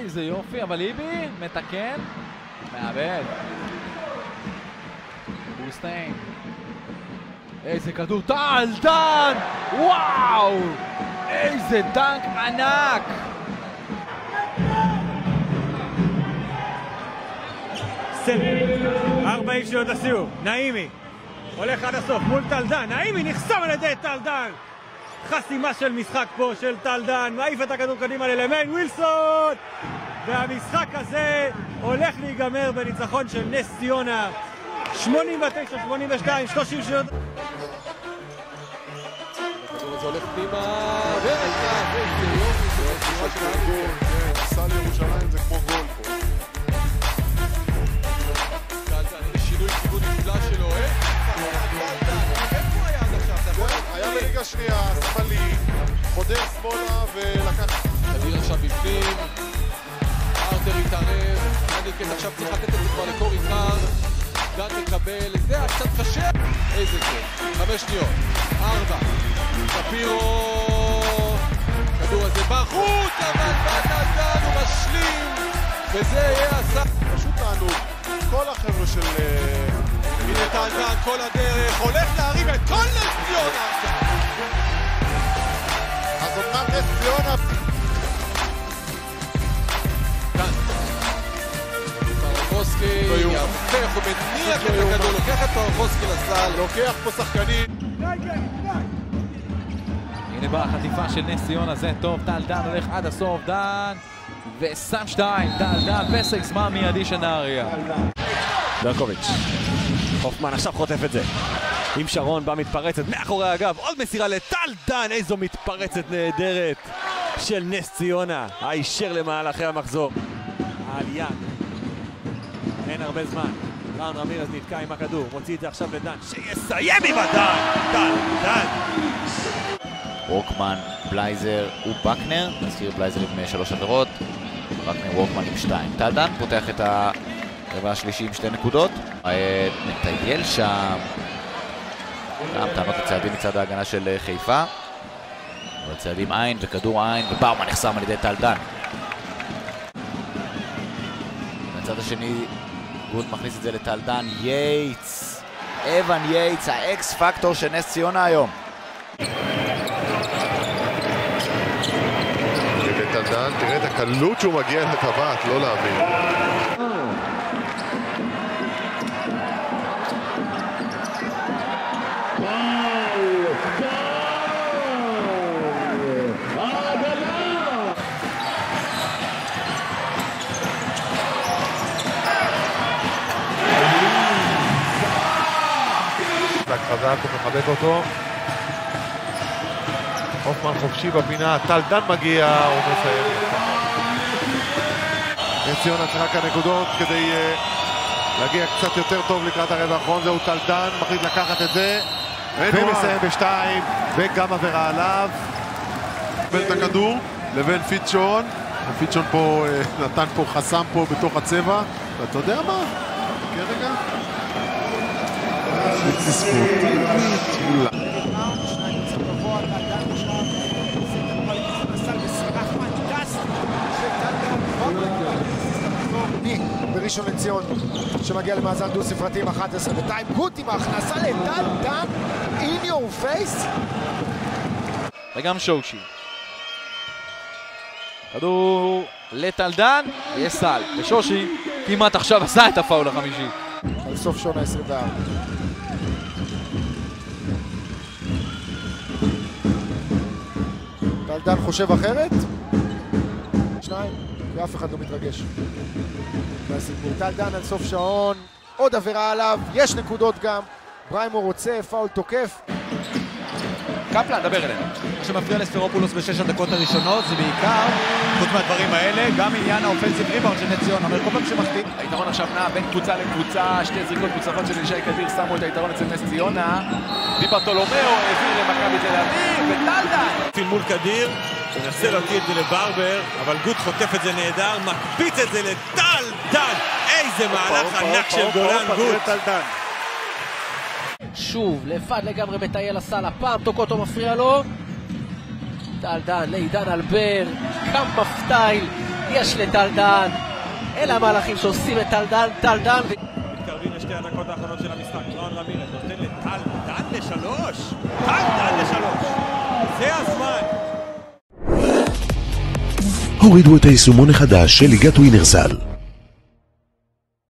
איזה יופי, אבל איבי מתקן, מאבד. בוסטיין. איזה כדור, טל דן! וואו! איזה דנק ענק! סמל, 40 שניות לסיום, נעימי הולך עד הסוף מול טל דן, נעימי נחסם על ידי טל דן, חסימה של משחק פה של טל דן, מעיף את הכדור קדימה ללמיין ווילסון, והמשחק הזה הולך להיגמר בניצחון של נס ציונה 89-82, 30 שניות. הכדור הזה הולך פנימה, איזה יופי של התנועה של הכדור, עשה לירושלים זה כמו גול פה. שינוי כיוון נפלא שלו, איפה היה עד עכשיו? היה בליגה שנייה, שמאלי, חודר שמאלה ולקח... אדיר עכשיו בפנים, ארטר התערב, נדיקט עכשיו צריך לתת את זה כבר לקורי קאר, דן מקבל, זה היה קצת קשה, איזה זה, 5 שניות, 4, ספירו, כדור הזה בחוץ, אבל בנדן הוא משלים, וזה יהיה הסף. פשוט תענוג. כל החבר'ה של... הנה טל דן, כל הדרך, הולך להרים את כל נס ציונה! אז אומנם נס ציונה... דן. טרבוסקי, יפך, הוא מניח את הכדור, לוקח את טרבוסקי לסל, לוקח פה שחקנים. הנה באה החטיפה של נס ציונה, זה טוב, טל דן הולך עד הסוף, דן ושם 2, טל דן, פסק זמן מיידי של נהריה. דרקוביץ', הופמן עכשיו חוטף את זה עם שרון בא מתפרצת מאחורי הגב, עוד מסירה לטל דן, איזו מתפרצת נהדרת של נס ציונה, הישר למהלכי המחזור. העלייה, אין הרבה זמן, ראון רמירז נתקע עם הכדור, מוציא את זה עכשיו לדן שיסיים עם הדן, טל דן. וורקמן, בלייזר ובקנר, נזכיר בלייזר עם 3 עבירות, בקנר וורקמן עם 2. טל דן פותח את הרבע השלישי עם 2 נקודות, מטייל שם, גם טענות לצעדים מצד ההגנה של חיפה, אבל צעדים עין וכדור עין, ובאומן נחסם על ידי טל דן. מהצד השני גוד מכניס את זה לטל דן, יייץ, אבן יייץ, האקס פקטור של נס ציונה היום. טל דן, תראה את הקלות שהוא מגיע לטבעת, לא להבין. חזק, הוא מחבק אותו. הופמן חופשי בפינה, טל דן מגיע, הוא מסיים. נס ציונה צריכה כאן נקודות כדי להגיע קצת יותר טוב לקראת הרבע האחרון. זהו טל דן, מחליט לקחת את זה ומסיים ב2 וגם עבירה עליו. בין את הכדור לבין פיצ'ון, פיצ'ון פה נתן פה חסם פה בתוך הצבע, ואתה יודע מה? כרגע זה ספורטיבית. בראשון לציון שמגיע למאזן דו ספרתי עם 11 וטיים גוט עם ההכנסה לטל דן in your face וגם שושי כדור לטל דן ויש סל ושושי כמעט עכשיו עשה את הפאול החמישי על סוף שונה 24. טל דן חושב אחרת 2 ואף אחד לא מתרגש. והסיפור טל דן על סוף שעון, עוד עבירה עליו, יש נקודות גם. בריימו רוצה, פאול תוקף. קפלן, דבר אלינו. שמפריע לספירופולוס בשש הדקות הראשונות, זה בעיקר, חוץ מהדברים האלה, גם עניין האופנסיב ריבאונד של נס ציונה. אבל כל פעם שמחטיא. היתרון עכשיו נע בין קבוצה לקבוצה, 2 זריקות מוצלחות של אלישי קדיר שמו את היתרון אצל נס ציונה. דיברטולומיאו העביר למכבי תל אביב, וטל דן. מול קדיר, מנסה להוציא את זה לברבר, אבל גוט חוטף את זה נהדר, מקפיץ את זה לטל דן. איזה מהלך ענק של גולן גוט. שוב, לבד לגמרי מטייל הסל, הפעם טוקוטו מפריע לו. טל דן, לעידן אלבר, קמפה סטייל, יש לטל דן. אלה המהלכים שעושים את טל דן. מתקרבים לשתי הדקות האחרונות של המשחק. ראון רמירז נותן לטל דן לשלוש. טל דן לשלוש. זה הזמן. הורידו את היישומון החדש של ליגת ווינרסל.